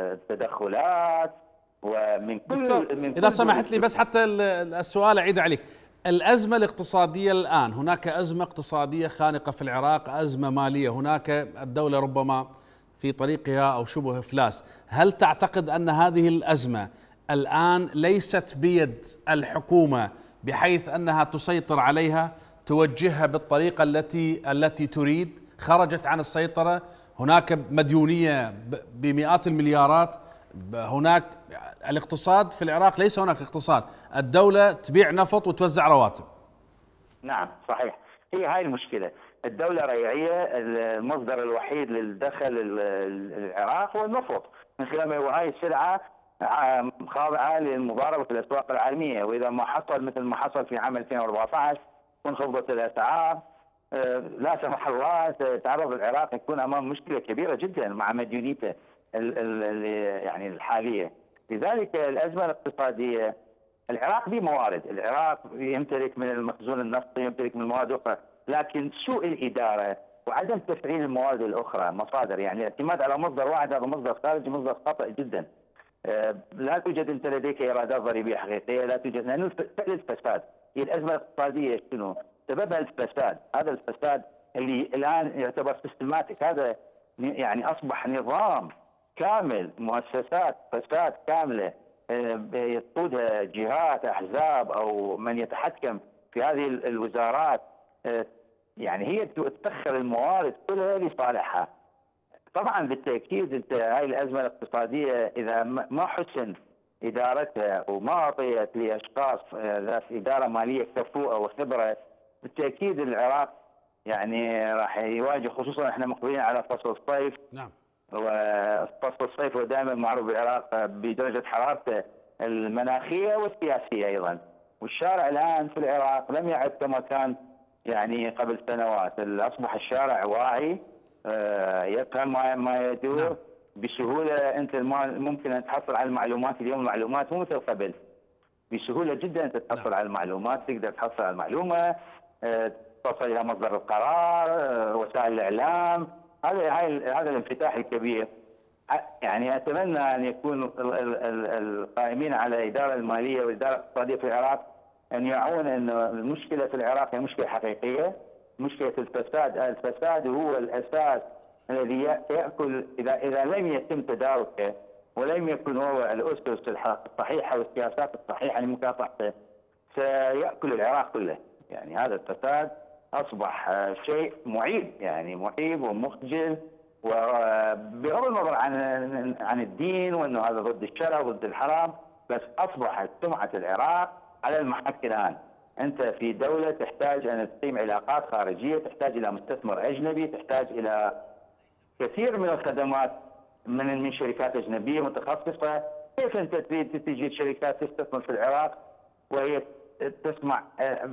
تدخلات ومن كل دكتور من اذا سمحت لي بس حتى السؤال اعيد عليك. الازمه الاقتصاديه الان، هناك ازمه اقتصاديه خانقه في العراق، ازمه ماليه، هناك الدوله ربما في طريقها او شبه افلاس. هل تعتقد ان هذه الازمه الان ليست بيد الحكومه بحيث انها تسيطر عليها، توجهها بالطريقه التي التي تريد؟ خرجت عن السيطره، هناك مديونيه بمئات المليارات، هناك الاقتصاد في العراق ليس هناك اقتصاد، الدولة تبيع نفط وتوزع رواتب. نعم صحيح، هي هاي المشكلة. الدولة ريعية، المصدر الوحيد للدخل العراق هو النفط، من خلال ما هاي السلعة خاضعة للمضاربة في الأسواق العالمية، وإذا ما حصل مثل ما حصل في عام ألفين وأربعة عشر وانخفضت الأسعار لا سمح الله تعرض العراق يكون أمام مشكلة كبيرة جدا مع مديونيته يعني الحالية. لذلك الأزمة الاقتصادية، العراق به موارد، العراق يمتلك من المخزون النفطي، يمتلك من مواد أخرى، لكن سوء الإدارة وعدم تفعيل المواد الأخرى مصادر، يعني الاعتماد على مصدر واحد هذا مصدر خارجي، مصدر خطأ جدا. لا توجد أنت لديك إيرادات ضريبية حقيقية، لا توجد، لأنه فعل الفساد. هي الأزمة الاقتصادية شنو؟ سببها الفساد، هذا الفساد اللي الآن يعتبر سيستماتيك، هذا يعني أصبح نظام كامل، مؤسسات فساد كاملة يقودها جهات أحزاب أو من يتحكم في هذه الوزارات، يعني هي تدخل الموارد كلها لصالحها. طبعا بالتأكيد انت هاي الأزمة الاقتصادية إذا ما حسن إدارتها وما أعطيت لأشخاص ذات إدارة مالية كفؤة وخبرة، بالتأكيد العراق يعني راح يواجه، خصوصا احنا مقبلين على فصل الصيف. نعم. وفصل الصيف هو دائما معروف بالعراق بدرجة حرارته المناخية والسياسية أيضا، والشارع الآن في العراق لم يعد كما كان يعني قبل سنوات. أصبح الشارع واعي، يفهم ما ما يدور. نعم. بسهولة أنت ممكن أن تحصل على المعلومات اليوم، المعلومات مو مثل قبل، بسهولة جدا أنت تحصل نعم. على المعلومات، تقدر تحصل على المعلومة، تصل إلى مصدر القرار، وسائل الإعلام. هذا هاي هذا الانفتاح الكبير. يعني اتمنى ان يكون القائمين على الاداره الماليه والاداره الاقتصاديه في العراق ان يعون ان المشكله في العراق هي مشكله حقيقيه، مشكله الفساد. الفساد هو الاساس الذي يأكل إذا إذا لم يتم تداركه ولم يكن هو الأسس الصحيحة والسياسات الصحيحة لمكافحته سيأكل العراق كله. يعني هذا الفساد أصبح شيء معيب، يعني معيب ومخجل، وبغض النظر عن عن الدين وأنه هذا ضد الشرع وضد الحرام، بس أصبحت سمعة العراق على المحك الآن. أنت في دولة تحتاج أن تقيم علاقات خارجية، تحتاج إلى مستثمر أجنبي، تحتاج إلى كثير من الخدمات من من شركات أجنبية متخصصة. كيف أنت تريد تجي شركات تستثمر في العراق وهي تسمع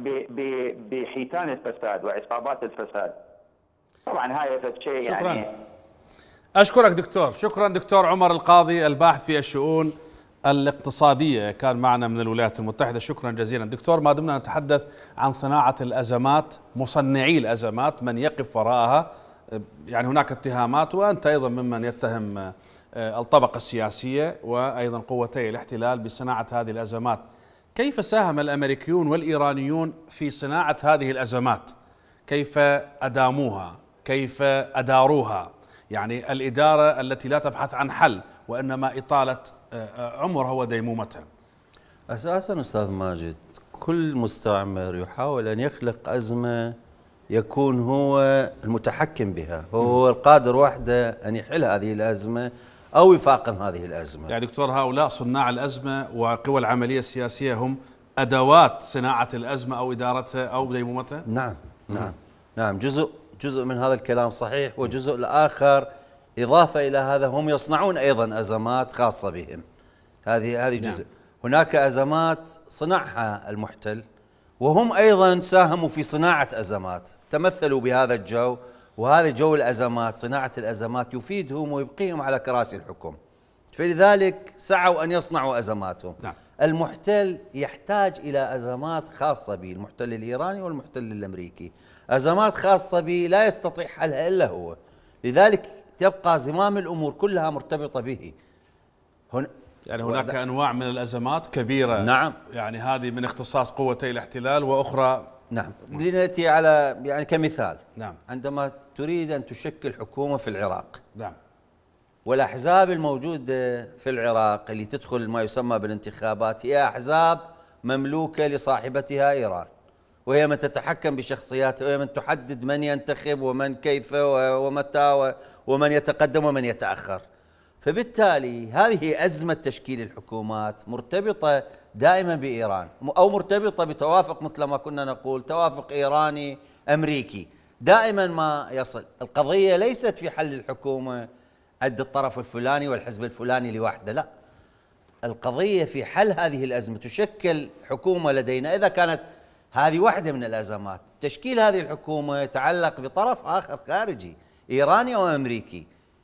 بحيتان الفساد وعصابات الفساد؟ طبعا هاي شيء شكرا. يعني. أشكرك دكتور، شكرا دكتور عمر القاضي الباحث في الشؤون الاقتصادية، كان معنا من الولايات المتحدة. شكرا جزيلا دكتور. ما دمنا نتحدث عن صناعة الأزمات، مصنعي الأزمات، من يقف وراءها، يعني هناك اتهامات، وأنت أيضا ممن يتهم الطبقة السياسية وأيضا قوتي الاحتلال بصناعة هذه الأزمات. كيف ساهم الأمريكيون والإيرانيون في صناعة هذه الأزمات؟ كيف أداموها؟ كيف أداروها؟ يعني الإدارة التي لا تبحث عن حل وإنما إطالة عمرها وديمومتها. أساسا أستاذ ماجد، كل مستعمر يحاول أن يخلق أزمة يكون هو المتحكم بها، هو القادر وحده أن يحل هذه الأزمة أو يفاقم هذه الأزمة. يعني دكتور، هؤلاء صناع الأزمة وقوى العملية السياسية هم أدوات صناعة الأزمة أو إدارتها أو ديمومتها؟ نعم نعم نعم، جزء جزء من هذا الكلام صحيح، وجزء الآخر إضافة إلى هذا هم يصنعون أيضا أزمات خاصة بهم. هذه هذه جزء. نعم. هناك أزمات صنعها المحتل، وهم أيضا ساهموا في صناعة أزمات، تمثلوا بهذا الجو، وهذا جو الأزمات، صناعة الأزمات يفيدهم ويبقيهم على كراسي الحكم، فلذلك سعوا أن يصنعوا أزماتهم. نعم. المحتل يحتاج إلى أزمات خاصة به، المحتل الإيراني والمحتل الأمريكي، أزمات خاصة به لا يستطيع حلها إلا هو، لذلك تبقى زمام الأمور كلها مرتبطة به. هن يعني هناك أنواع من الأزمات كبيرة. نعم. يعني هذه من اختصاص قوتي الاحتلال وأخرى. نعم. لنأتي على يعني كمثال. نعم. عندما تريد أن تشكل حكومة في العراق. نعم. والأحزاب الموجودة في العراق اللي تدخل ما يسمى بالانتخابات هي أحزاب مملوكة لصاحبتها إيران، وهي من تتحكم بشخصياتها، وهي من تحدد من ينتخب ومن كيف ومتى ومن يتقدم ومن يتأخر. فبالتالي هذه أزمة تشكيل الحكومات مرتبطة دائما بإيران، أو مرتبطة بتوافق، مثل ما كنا نقول توافق إيراني أمريكي دائما ما يصل. القضية ليست في حل الحكومة عند الطرف الفلاني والحزب الفلاني لوحده، لا، القضية في حل هذه الأزمة. تشكل حكومة لدينا، إذا كانت هذه واحدة من الأزمات، تشكيل هذه الحكومة يتعلق بطرف آخر خارجي إيراني أو أمريكي،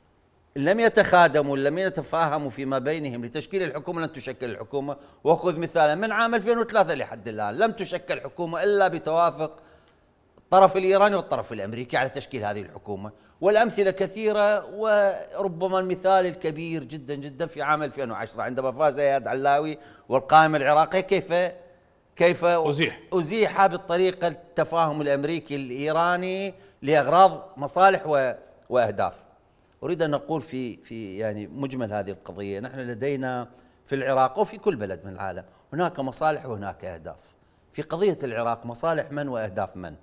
لم يتخادموا لم يتفاهموا فيما بينهم لتشكيل الحكومة لن تشكل الحكومة. وخذ مثالا من عام ألفين وثلاثة لحد الآن لم تشكل حكومة إلا بتوافق الطرف الإيراني والطرف الأمريكي على تشكيل هذه الحكومة، والأمثلة كثيرة. وربما المثال الكبير جدا جدا في عام ألفين وعشرة عندما فاز إياد علاوي والقائمة العراقية، كيف كيف أزيح أزيح بالطريقة التفاهم الأمريكي الإيراني لأغراض مصالح وأهداف. أريد أن نقول في في يعني مجمل هذه القضية، نحن لدينا في العراق وفي كل بلد من العالم هناك مصالح وهناك أهداف. في قضية العراق مصالح من وأهداف من؟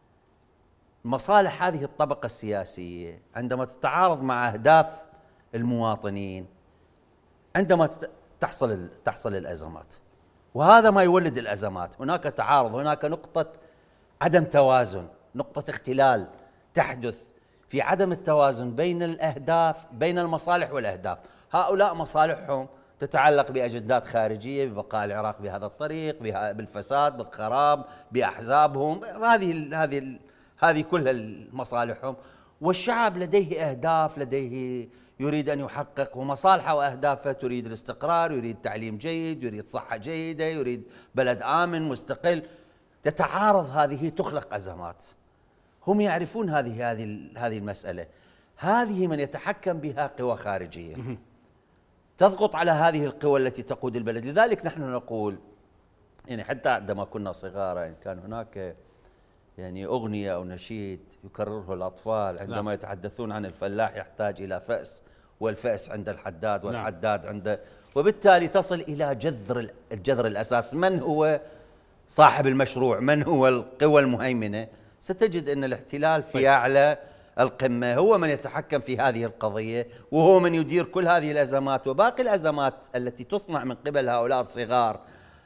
مصالح هذه الطبقة السياسية عندما تتعارض مع أهداف المواطنين عندما تحصل تحصل الأزمات، وهذا ما يولد الأزمات. هناك تعارض، هناك نقطة عدم توازن، نقطة اختلال تحدث في عدم التوازن بين الأهداف، بين المصالح والأهداف. هؤلاء مصالحهم تتعلق بأجندات خارجية، ببقاء العراق بهذا الطريق، بالفساد، بالخراب، بأحزابهم، هذه هذه هذه كلها مصالحهم. والشعب لديه أهداف، لديه يريد أن يحقق، ومصالحه وأهدافه تريد الاستقرار، يريد تعليم جيد، يريد صحة جيدة، يريد بلد آمن مستقل. تتعارض هذه، تخلق أزمات. هم يعرفون هذه هذه هذه المسألة. هذه من يتحكم بها قوى خارجية تضغط على هذه القوى التي تقود البلد. لذلك نحن نقول، يعني حتى عندما كنا صغارا كان هناك يعني أغنية أو نشيد يكرره الأطفال عندما نعم. يتحدثون عن الفلاح يحتاج إلى فأس، والفأس عند الحداد والحداد نعم. عنده، وبالتالي تصل إلى جذر الجذر الأساس. من هو صاحب المشروع؟ من هو القوى المهيمنة؟ ستجد أن الاحتلال في طيب. أعلى القمة هو من يتحكم في هذه القضية، وهو من يدير كل هذه الأزمات وباقي الأزمات التي تصنع من قبل هؤلاء الصغار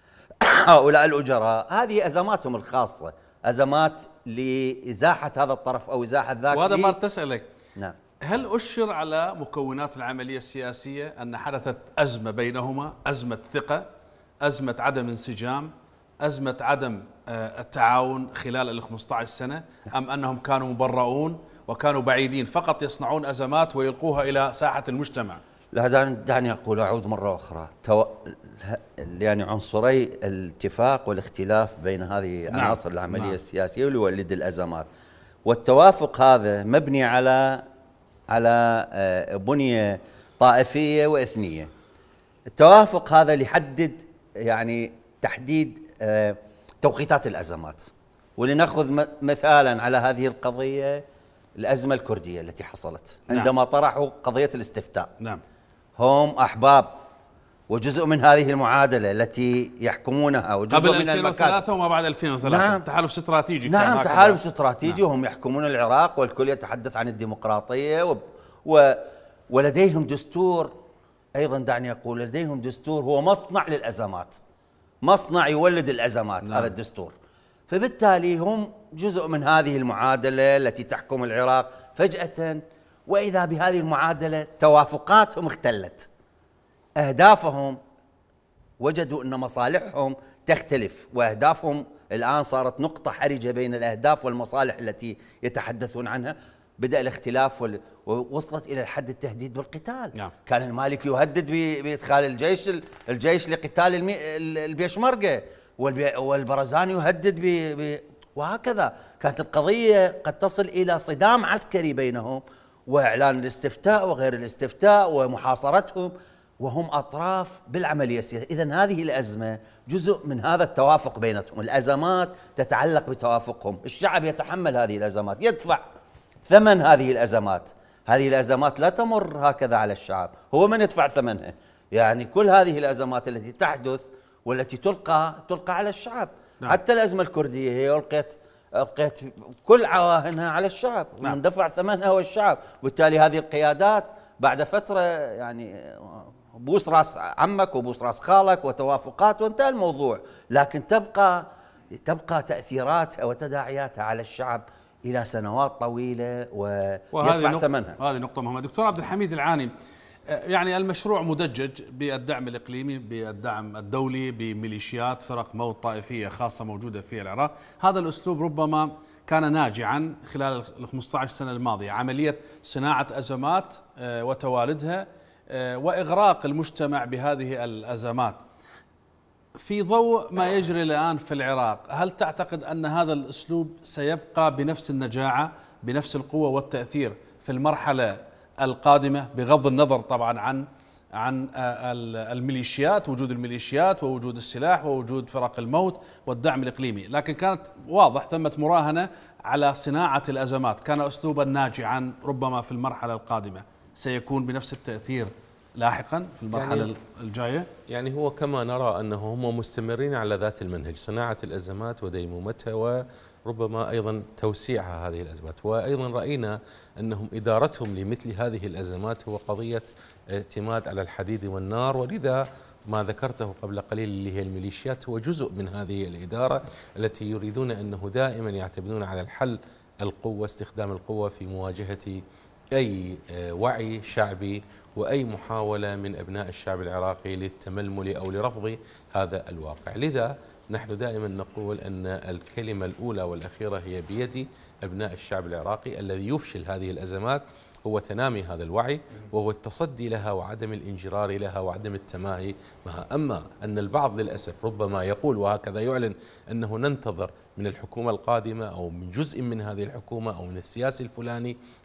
هؤلاء الأجراء. هذه أزماتهم الخاصة، أزمات لإزاحة هذا الطرف أو إزاحة ذاك. وهذا ما تسألك نعم. هل أشر على مكونات العملية السياسية أن حدثت أزمة بينهما، أزمة ثقة، أزمة عدم انسجام، أزمة عدم التعاون خلال ال خمسة عشر سنة، أم أنهم كانوا مبرؤون وكانوا بعيدين فقط يصنعون أزمات ويلقوها إلى ساحة المجتمع؟ لا، دعني أقول أعود مرة أخرى، تو... يعني عنصري الاتفاق والاختلاف بين هذه نعم. عناصر العملية نعم. السياسية اللي يولد الأزمات، والتوافق هذا مبني على على بنية طائفية وإثنية. التوافق هذا ليحدد يعني تحديد توقيتات الأزمات. ولنأخذ مثالا على هذه القضية الأزمة الكردية التي حصلت عندما نعم. طرحوا قضية الاستفتاء. نعم. هم أحباب وجزء من هذه المعادلة التي يحكمونها وجزء قبل من ألفين وثلاثة وما بعد ألفين وثلاثة. نعم. تحالف استراتيجي. نعم تحالف استراتيجي نعم. وهم يحكمون العراق والكل يتحدث عن الديمقراطية و... و... ولديهم دستور أيضا، دعني أقول لديهم دستور هو مصنع للأزمات، مصنع يولد الأزمات نعم. هذا الدستور. فبالتالي هم جزء من هذه المعادلة التي تحكم العراق. فجأة وإذا بهذه المعادلة توافقاتهم اختلت، أهدافهم وجدوا أن مصالحهم تختلف، وأهدافهم الآن صارت نقطة حرجة بين الأهداف والمصالح التي يتحدثون عنها. بدأ الاختلاف وال... ووصلت إلى حد التهديد بالقتال نعم. كان المالكي يهدد بإدخال الجيش الجيش لقتال المي... البيشمركة، والبي... والبرزاني يهدد ب... ب... وهكذا كانت القضية قد تصل إلى صدام عسكري بينهم، وإعلان الاستفتاء وغير الاستفتاء ومحاصرتهم، وهم أطراف بالعملية السياسية. إذن هذه الأزمة جزء من هذا التوافق بينهم. الأزمات تتعلق بتوافقهم، الشعب يتحمل هذه الأزمات، يدفع ثمن هذه الأزمات. هذه الأزمات لا تمر هكذا على الشعب، هو من يدفع ثمنها. يعني كل هذه الأزمات التي تحدث والتي تلقى تلقى على الشعب نعم. حتى الأزمة الكردية هي ألقيت ألقيت كل عواهنها على الشعب نعم. ومن دفع ثمنها هو الشعب. وبالتالي هذه القيادات بعد فترة يعني بوس راس عمك وبوس راس خالك وتوافقات وانتهى الموضوع، لكن تبقى تبقى تأثيراتها وتداعياتها على الشعب إلى سنوات طويلة ويدفع ثمنها. هذه نقطة مهمة. دكتور عبد الحميد العاني، يعني المشروع مدجج بالدعم الإقليمي، بالدعم الدولي، بميليشيات فرق موت طائفية خاصة موجودة في العراق. هذا الأسلوب ربما كان ناجعا خلال ال خمسة عشر سنة الماضية، عملية صناعة أزمات وتوالدها وإغراق المجتمع بهذه الأزمات. في ضوء ما يجري الآن في العراق، هل تعتقد أن هذا الأسلوب سيبقى بنفس النجاعة بنفس القوة والتأثير في المرحلة القادمة، بغض النظر طبعا عن عن الميليشيات، وجود الميليشيات ووجود السلاح ووجود فرق الموت والدعم الإقليمي، لكن كانت واضح ثمة مراهنة على صناعة الأزمات، كان أسلوبا ناجعا ربما في المرحلة القادمة سيكون بنفس التأثير لاحقا في المرحلة يعني الجاية؟ يعني هو كما نرى أنه هم مستمرين على ذات المنهج، صناعة الأزمات وديمومتها وربما أيضا توسيعها هذه الأزمات. وأيضا رأينا أنهم إدارتهم لمثل هذه الأزمات هو قضية اعتماد على الحديد والنار، ولذا ما ذكرته قبل قليل اللي هي الميليشيات هو جزء من هذه الإدارة التي يريدون أنه دائما يعتمدون على الحل القوة، استخدام القوة في مواجهة أي وعي شعبي وأي محاولة من أبناء الشعب العراقي للتململ أو لرفض هذا الواقع. لذا نحن دائما نقول أن الكلمة الأولى والأخيرة هي بيد أبناء الشعب العراقي. الذي يفشل هذه الأزمات هو تنامي هذا الوعي وهو التصدي لها وعدم الانجرار لها وعدم التماهي معها. أما أن البعض للأسف ربما يقول وهكذا يعلن أنه ننتظر من الحكومة القادمة أو من جزء من هذه الحكومة أو من السياسي الفلاني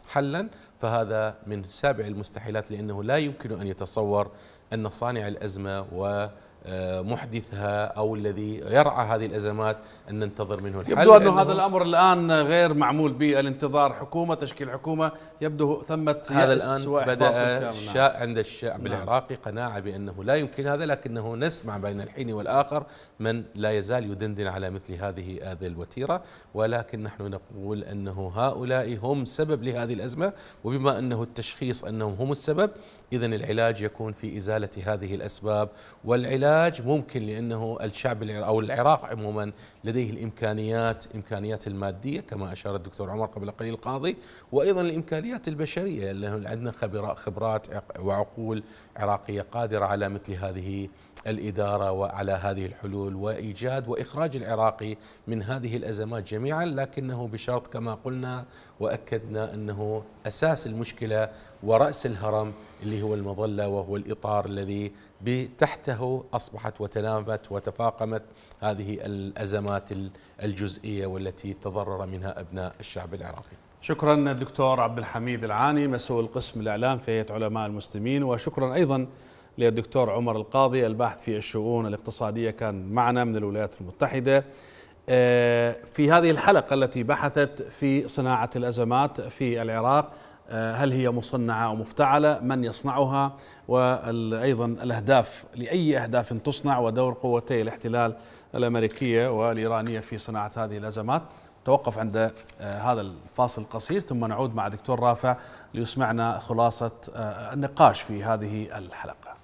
حلا، فهذا من سابع المستحيلات، لأنه لا يمكن أن يتصور أن صانع الأزمة ومحدثها أو الذي يرعى هذه الأزمات أن ننتظر منه الحل. يبدو أنه هذا الأمر الآن غير معمول به، الانتظار حكومة، تشكيل حكومة، يبدو ثمة هذا الآن بدأ الشاء عند الشعب نعم. العراقي قناعة بأنه لا يمكن هذا، لكنه نسمع بين الحين والآخر من لا يزال يدندن على مثل هذه هذه الوتيرة، ولكن نحن نقول أنه هؤلاء هم سبب لهذه الأزمة، وبما أنه التشخيص أنهم هم السبب، إذن العلاج يكون في إزالة هذه الأسباب. والعلاج ممكن لأنه الشعب أو العراق عموما لديه الإمكانيات، إمكانيات المادية كما أشار الدكتور عمر قبل قليل القاضي، وأيضا الإمكانيات البشرية، لأنه عندنا خبرات وعقول عراقية قادرة على مثل هذه الإدارة وعلى هذه الحلول وإيجاد وإخراج العراقي من هذه الأزمات جميعا، لكنه بشرط كما قلنا وأكدنا أنه أساس المشكلة ورأس الهرم اللي هو المظلة، وهو الإطار الذي تحته أصبحت وتنامت وتفاقمت هذه الأزمات الجزئية والتي تضرر منها أبناء الشعب العراقي. شكرا الدكتور عبد الحميد العاني، مسؤول قسم الإعلام في هيئة علماء المسلمين، وشكرا أيضا للدكتور عمر القاضي الباحث في الشؤون الاقتصادية، كان معنا من الولايات المتحدة في هذه الحلقة التي بحثت في صناعة الأزمات في العراق، هل هي مصنعة أو مفتعلة، من يصنعها، وأيضا الأهداف، لأي أهداف تصنع، ودور قوتي الاحتلال الأمريكية والإيرانية في صناعة هذه الأزمات. توقف عند هذا الفاصل القصير ثم نعود مع دكتور رافع ليسمعنا خلاصة النقاش في هذه الحلقة.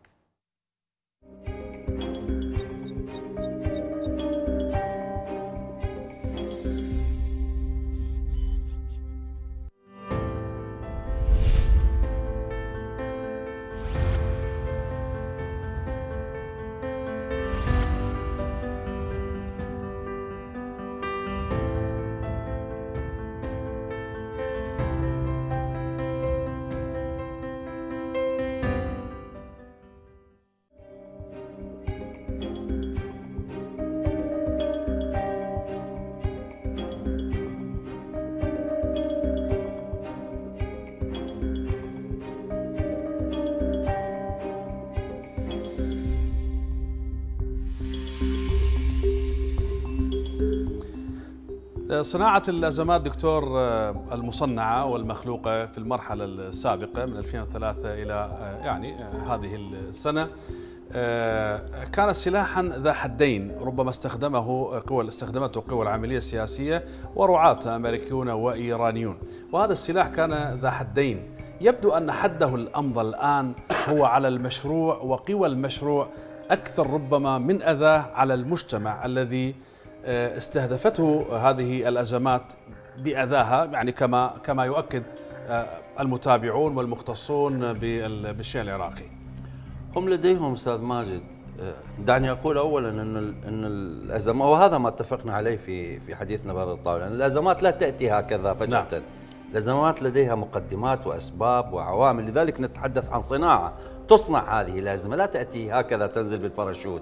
صناعة الأزمات دكتور المصنعة والمخلوقة في المرحلة السابقة من ألفين وثلاثة إلى يعني هذه السنة كانت سلاحا ذا حدين، ربما استخدمه قوى استخدمته قوى العملية السياسية ورعاة أمريكيون وإيرانيون، وهذا السلاح كان ذا حدين. يبدو أن حده الأمضى الآن هو على المشروع وقوى المشروع أكثر ربما من أذاه على المجتمع الذي استهدفته هذه الأزمات بأذاها، يعني كما كما يؤكد المتابعون والمختصون بالشيء العراقي. هم لديهم أستاذ ماجد، دعني أقول أولا أن أن الأزمات، وهذا ما اتفقنا عليه في في حديثنا بهذا الطاولة، أن الأزمات لا تأتي هكذا فجأة. نعم. الأزمات لديها مقدمات وأسباب وعوامل، لذلك نتحدث عن صناعة تصنع هذه الأزمة، لا تأتي هكذا تنزل بالباراشوت.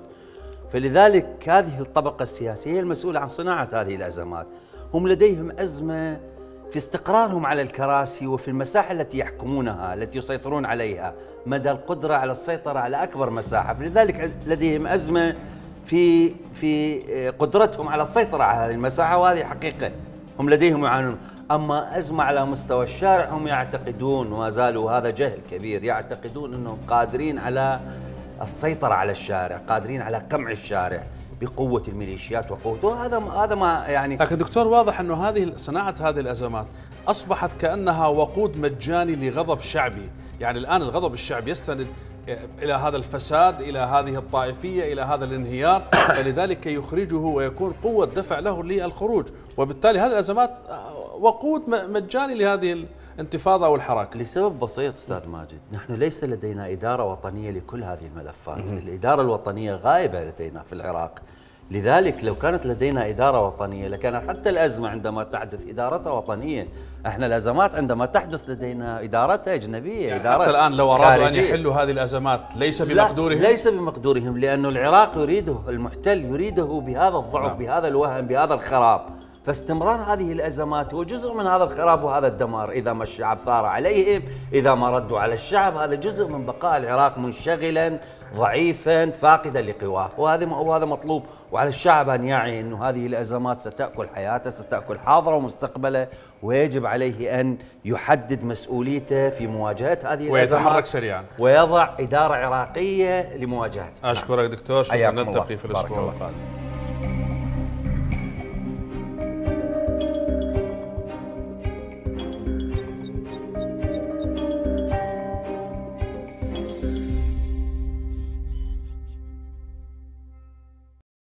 فلذلك هذه الطبقة السياسية هي المسؤولة عن صناعة هذه الأزمات. هم لديهم أزمة في استقرارهم على الكراسي وفي المساحة التي يحكمونها، التي يسيطرون عليها، مدى القدرة على السيطرة على أكبر مساحة. فلذلك لديهم أزمة في في قدرتهم على السيطرة على هذه المساحة، وهذه حقيقة هم لديهم يعانون. أما أزمة على مستوى الشارع، هم يعتقدون، وما زالوا هذا جهل كبير، يعتقدون أنهم قادرين على السيطرة على الشارع، قادرين على قمع الشارع بقوة الميليشيات وقوته. هذا هذا ما يعني. لكن دكتور واضح أنه هذه صناعة هذه الأزمات أصبحت كأنها وقود مجاني لغضب شعبي، يعني الآن الغضب الشعبي يستند إلى هذا الفساد، إلى هذه الطائفية، إلى هذا الانهيار، فلذلك يخرجه ويكون قوة دفع له للخروج، وبالتالي هذه الأزمات وقود مجاني لهذه الانتفاضة والحراك. لسبب بسيط أستاذ ماجد، نحن ليس لدينا إدارة وطنية لكل هذه الملفات. الإدارة الوطنية غائبة لدينا في العراق، لذلك لو كانت لدينا إدارة وطنية لكان حتى الأزمة عندما تحدث إدارتها وطنية. احنا الأزمات عندما تحدث لدينا إدارتها أجنبية. يعني إدارة حتى الآن لو أرادوا أن يحلوا هذه الأزمات ليس بمقدورهم؟ ليس بمقدورهم، لأن العراق يريده، المحتل يريده بهذا الضعف، نعم. بهذا الوهن، بهذا الخراب. فاستمرار هذه الأزمات هو جزء من هذا الخراب وهذا الدمار. إذا ما الشعب ثار عليهم، إذا ما ردوا على الشعب، هذا جزء من بقاء العراق منشغلا ضعيفا فاقدا لقواه، وهذا وهذا مطلوب. وعلى الشعب أن يعي أنه هذه الأزمات ستأكل حياته، ستأكل حاضره ومستقبله، ويجب عليه أن يحدد مسؤوليته في مواجهة هذه الأزمات ويتحرك سريعا ويضع إدارة عراقية لمواجهتها. أشكرك دكتور، شكرا، نلتقي في الأسبوع القادم.